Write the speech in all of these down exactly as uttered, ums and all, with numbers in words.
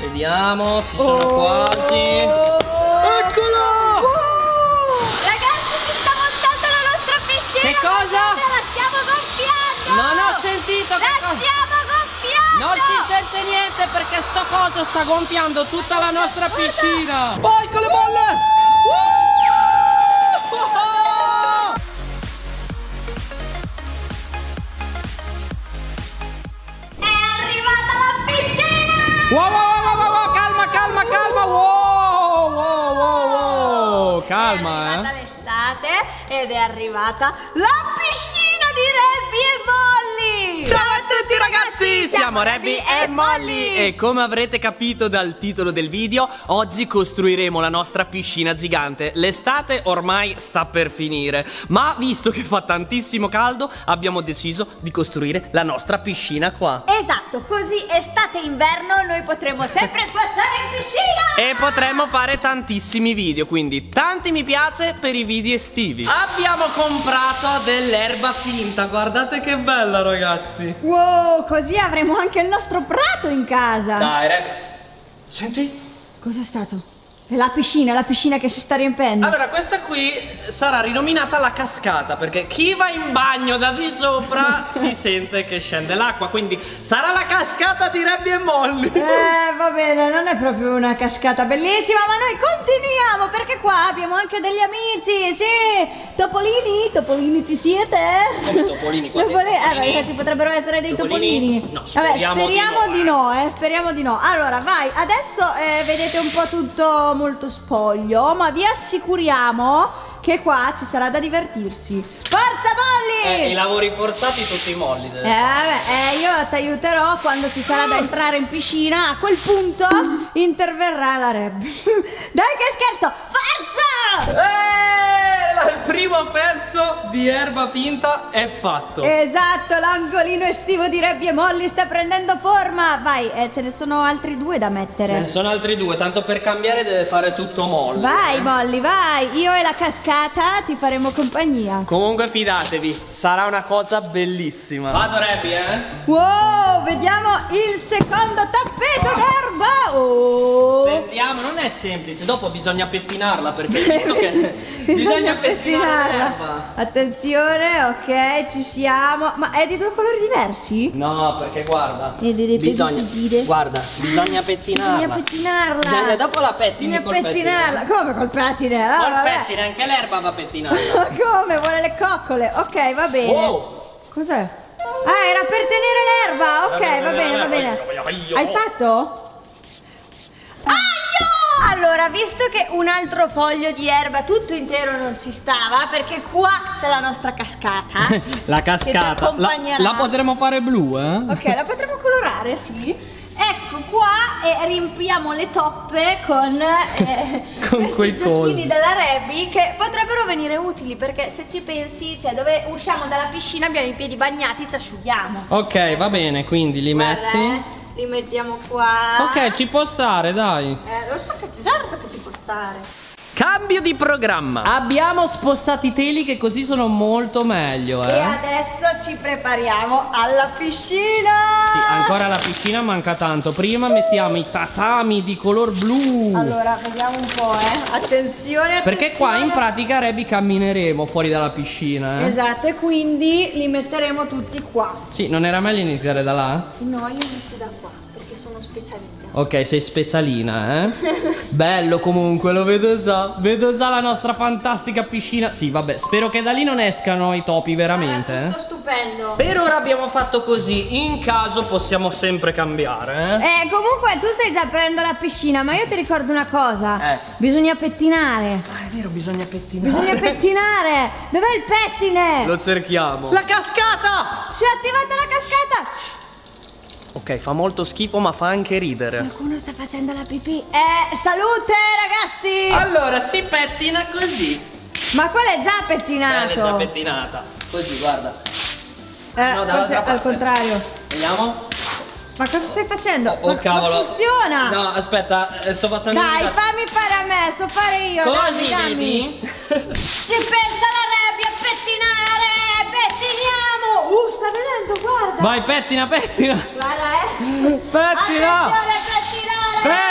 Vediamo, ci sono oh. quasi. Eccolo! Oh. Ragazzi, si sta montando la nostra piscina. Che cosa? La stiamo gonfiando. Non ho sentito. La stiamo gonfiando. Non si sente niente perché sto coso sta gonfiando tutta la nostra piscina. Poi con le bolle. Wow, wow, wow, wow, wow, calma, calma, calma, wow, wow, wow, wow, calma, è arrivata eh. l'estate ed è arrivata la piscina di Rebby e Molly. Ciao a tutti ragazzi, siamo Rebby e Molly e come avrete capito dal titolo del video, oggi costruiremo la nostra piscina gigante. L'estate ormai sta per finire, ma visto che fa tantissimo caldo, abbiamo deciso di costruire la nostra piscina qua. Esatto, così estate e inverno noi potremo sempre spostare in piscina. E potremo fare tantissimi video, quindi tanti mi piace per i video estivi. Abbiamo comprato dell'erba finta, guardate che bella ragazzi. Wow, così avremo anche il nostro prato in casa. Dai, Rebby. Senti? Cos'è stato? È la piscina, la piscina che si sta riempendo. Allora, questa qui sarà rinominata la cascata, perché chi va in bagno da di sopra si sente che scende l'acqua, quindi sarà la cascata di Rebby e Molly. Eh, va bene, non è proprio una cascata bellissima, ma noi continuiamo perché qua abbiamo anche degli amici, sì. Topolini, Topolini ci siete? Come Topolini? Qua Topolini, dentro, eh, perché ci potrebbero essere dei Topolini? Topolini. No, speriamo, Vabbè, speriamo di di no, no, eh, speriamo di no. Allora, vai, adesso eh, vedete un po' tutto molto spoglio, ma vi assicuriamo che qua ci sarà da divertirsi. Forza Molly! Eh, i lavori forzati tutti i Molly. Eh, vabbè, eh, io ti aiuterò quando ci sarà da entrare in piscina. A quel punto interverrà la Rebby. Dai che scherzo! Forza! Eh, il primo pezzo di erba finta è fatto. Esatto, l'angolino estivo di Rebby e Molly sta prendendo forma. Vai, eh, ce ne sono altri due da mettere. Ce ne sono altri due, tanto per cambiare deve fare tutto Molly. Vai eh. Molly, vai. Io e la cascata ti faremo compagnia. Comunque fidatevi, sarà una cosa bellissima. Vado Rebby, eh? Wow, vediamo il secondo tappeto d'erba. Oh. Vediamo, non è semplice, dopo bisogna pettinarla perché hai visto che bisogna pettinare l'erba. Attenzione, ok, ci siamo. Ma è di due colori diversi? No, perché guarda, E deve bisogna, dire. guarda, bisogna pettinarla. Bisogna pettinarla. Bisogna- dopo la pettini Bisogna col pettinarla. pettine. Come col pettine? Ah, Col vabbè. pettine, anche l'erba va pettinata. Ma come? Vuole le coccole. Ok, va bene. Wow. Cos'è? Ah, era per tenere l'erba. Ok, va bene, va bene. Hai fatto? Aio! Allora, visto che un altro foglio di erba tutto intero non ci stava, perché qua c'è la nostra cascata. La che ci cascata, la, accompagnerà. la potremo fare blu, eh? Ok, la potremo colorare, sì. Ecco qua e riempiamo le toppe con, eh, Con questi quei giochini cosi. della Rebby che potrebbero venire utili, perché se ci pensi, cioè dove usciamo dalla piscina abbiamo i piedi bagnati, ci asciughiamo. Ok, va bene, quindi li Guarda, metti. eh, li mettiamo qua. Ok, ci può stare, dai. Eh, lo so che c'è, certo che ci può stare. Cambio di programma. Abbiamo spostato i teli che così sono molto meglio, eh. E adesso ci prepariamo alla piscina. Sì, ancora la piscina manca tanto. Prima mettiamo i tatami di color blu. Allora, vediamo un po', eh. Attenzione, attenzione. Perché qua in pratica Rebby cammineremo fuori dalla piscina, eh. Esatto, e quindi li metteremo tutti qua. Sì, non era meglio iniziare da là? No, io inizio da qua, perché sono specialista. Ok, sei specialina, eh. Bello comunque, lo vedo già. Vedo già la nostra fantastica piscina. Sì, vabbè, spero che da lì non escano i topi veramente, Sarà eh. tutto stupendo. Per ora abbiamo fatto così, in caso possiamo sempre cambiare, eh. Eh, comunque tu stai già aprendo la piscina, ma io ti ricordo una cosa. Eh. Bisogna pettinare. Ah, è vero, bisogna pettinare. Bisogna pettinare. Dov'è il pettine? Lo cerchiamo. La cascata! Si è attivata la cascata. Ok, fa molto schifo ma fa anche ridere. Qualcuno sta facendo la pipì. Eh, salute ragazzi. Allora, si pettina così. Ma quella è già pettinato. Bella, è già pettinata. Così, guarda. Eh, No, forse dall'altra al parte. contrario. Vediamo. Ma cosa stai facendo? Oh, Ma- cavolo. ma funziona. No, aspetta, eh, sto facendo. Dai, fammi fare a me, so fare io. Così, dammi, dammi. vedi? Ci pensa la Rebby a pettinare. Pettiniamo. Uh, sta venendo, guarda. Vai, pettina, pettina. Guarda, eh. Pettina. Attenzione a pettinare.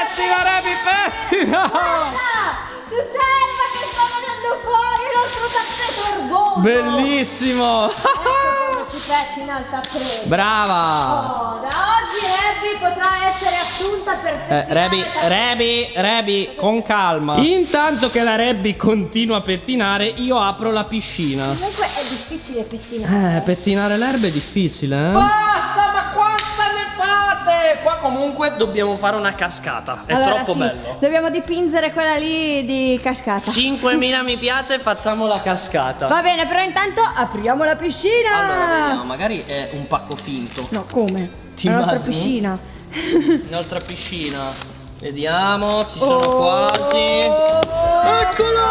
Tutta erba che sta venendo fuori, il nostro tappeto erboso. Bellissimo. Ecco come si pettina il tappeto. Brava. Oh, da oggi Rebi potrà essere assunta per Eh, Rebi, Rebi, Rebi, con calma. Intanto che la Rebi continua a pettinare, io apro la piscina. Comunque è difficile pettinare. Eh, pettinare l'erba è difficile, eh. Basta, ma quanta ne fate? Qua comunque dobbiamo fare una cascata. È Allora, troppo sì, bello. dobbiamo dipingere quella lì di cascata. cinquemila mi piace e facciamo la cascata. Va bene, però intanto apriamo la piscina. Allora, vediamo, magari è un pacco finto. No, come? Ti la nostra immagini? piscina. Un'altra piscina. Vediamo, ci sono Oh. quasi. Eccola!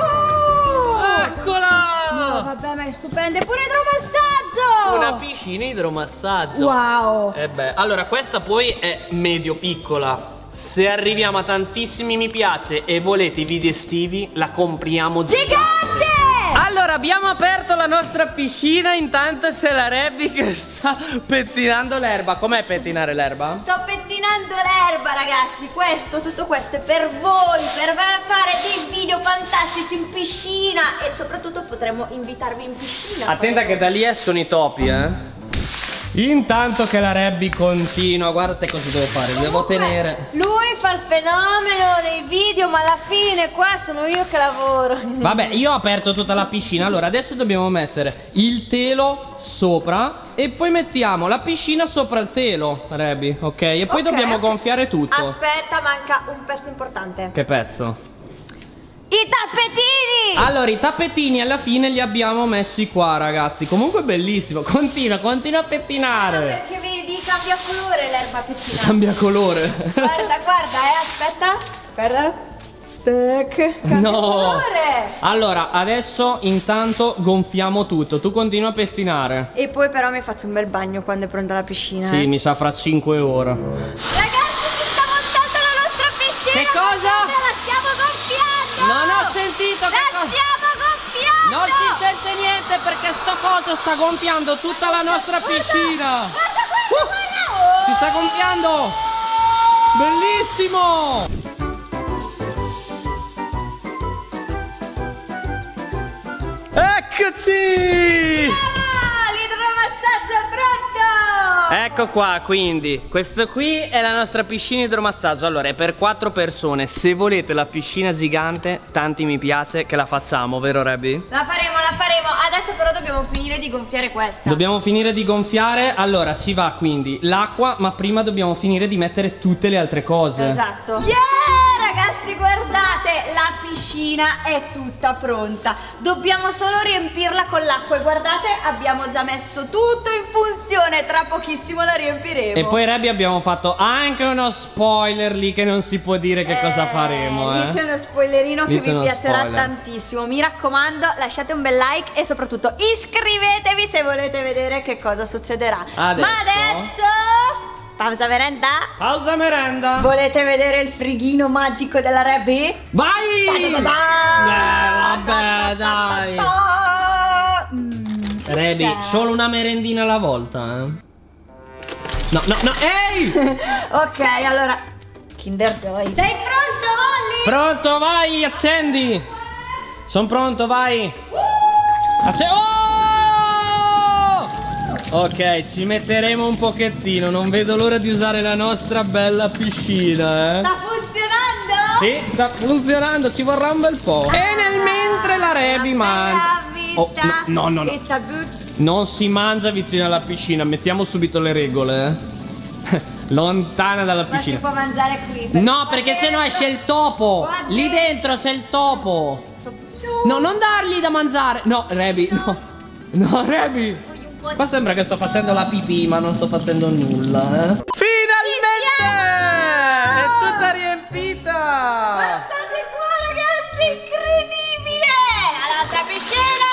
Oh. Eccola! No, vabbè, ma è stupenda. E pure idromassaggio! Una piscina idromassaggio. Wow. E beh, allora questa poi è medio piccola. Se arriviamo a tantissimi mi piace e volete i video estivi, la compriamo Gigante! Allora, abbiamo aperto la nostra piscina. Intanto c'è la Rebi che sta pettinando l'erba. Com'è pettinare l'erba? Sto pettinando l'erba, ragazzi. Questo, tutto questo è per voi, per fare dei video fantastici in piscina. E soprattutto potremo invitarvi in piscina. Attenta che da lì escono i topi, eh. Intanto che la Rebi continua, guardate cosa devo fare, devo Comunque, tenere. lui fa il fenomeno nei video, ma alla fine qua sono io che lavoro. Vabbè, io ho aperto tutta la piscina. Allora adesso dobbiamo mettere il telo sopra e poi mettiamo la piscina sopra il telo, Rebi, ok? E poi Ok, dobbiamo ok. gonfiare tutto. Aspetta, manca un pezzo importante. Che pezzo? I tappetini! Allora, i tappetini alla fine li abbiamo messi qua, ragazzi. Comunque bellissimo. Continua, continua a pettinare. Perché vedi, cambia colore l'erba pettinata. Cambia colore. Guarda, guarda, eh, aspetta. Guarda. Tac. Cambia No. colore. Allora, adesso intanto gonfiamo tutto. Tu continua a pettinare. E poi però mi faccio un bel bagno quando è pronta la piscina. Sì, eh. mi sa fra cinque ore. Ragazzi, si sta montando la nostra piscina. Che cosa? Guardate, la stiamo gonfiando. Non ho sentito che La cosa. stiamo gonfiando. Non si sente niente perché sto coso sta gonfiando tutta la nostra piscina. Guarda, guarda, guarda. Oh. Si sta gonfiando. Bellissimo. Eccoci! Ah, l'idromassaggio è pronto. Ecco qua, quindi questo qui è la nostra piscina idromassaggio. Allora è per quattro persone. Se volete la piscina gigante, tanti mi piace che la facciamo, vero Rebi? La faremo, la faremo. Adesso però dobbiamo finire di gonfiare questa. Dobbiamo finire di gonfiare. Allora ci va quindi l'acqua, ma prima dobbiamo finire di mettere tutte le altre cose. Esatto. Yeah, ragazzi, guardate, la piscina è tutta pronta. Dobbiamo solo riempirla con l'acqua. E guardate, abbiamo già messo tutto in funzione. Tra pochissimo la riempiremo. E poi Rebi abbiamo fatto anche uno spoiler lì che non si può dire che cosa faremo, Lì eh. c'è uno spoilerino Lì che c'è vi uno piacerà spoiler. tantissimo. Mi raccomando, lasciate un bel like e soprattutto iscrivetevi se volete vedere che cosa succederà. Adesso? Ma adesso pausa merenda. Pausa merenda. Volete vedere il frighino magico della Rebi? Vai! Ta-ta-ta-ta! Eh, vabbè, dai. Ta-ta-ta! Mm, Rebi, cos'è? solo una merendina alla volta, eh. No, no, no, ehi! Ok, allora Kinder Joy. Sei pronto, Molly? Pronto, vai, accendi. Sono pronto, vai. Acce- oh! Ok, ci metteremo un pochettino. Non vedo l'ora di usare la nostra bella piscina, eh. Sta funzionando? Sì, sta funzionando, ci vorrà un bel po'. E nel mentre la Rebi mangia. Oh, no, no, no, no. It's a good. Non si mangia vicino alla piscina, mettiamo subito le regole, eh. Lontana dalla Ma si piscina. può mangiare qui? No, perché sennò esce il topo. Qua Lì dentro c'è il topo. No, non dargli da mangiare. No, Rebi, no. No, Rebi. Qua sembra che sto facendo la pipì, ma non sto facendo nulla, eh. Finalmente! È tutta riempita! Guardate qua, ragazzi, incredibile! La nostra piscina!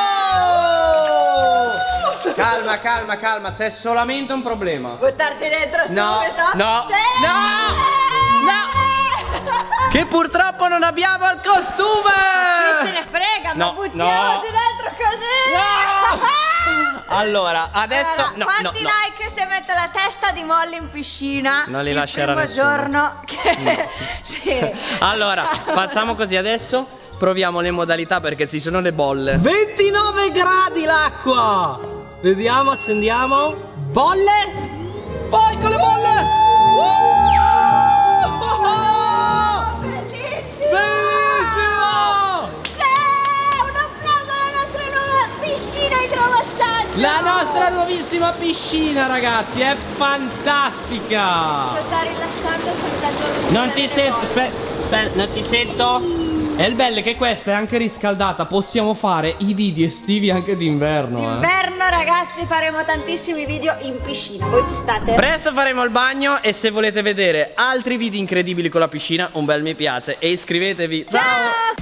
Oh! Calma, calma, calma, c'è solamente un problema. Buttarci dentro No, subito? no, Sì! no, no! Che purtroppo non abbiamo il costume! Chi se ne frega, No, ma buttiamoci no. dentro così! No! Allora, adesso allora, no, quanti no, no. like se metto la testa di Molly in piscina? Non li il lascerà primo nessuno. giorno che... No. Sì. Allora, facciamo così adesso. Proviamo le modalità perché ci sono le bolle. ventinove gradi l'acqua. Vediamo, accendiamo. Bolle. Poi con le bolle. Oh, bellissimo! Bellissimo! Sì! Un applauso alla nostra nuova piscina idromassaggia! La nostra nuovissima piscina, ragazzi, è fantastica. Sto già rilassando sentendo il Non ti sento, aspetta, aspetta, non ti sento. E il bello è che questa è anche riscaldata. Possiamo fare i video estivi anche d'inverno. D'inverno, eh. ragazzi, faremo tantissimi video in piscina. Voi ci state? Presto faremo il bagno e se volete vedere altri video incredibili con la piscina, un bel mi piace e iscrivetevi. Ciao! Ciao!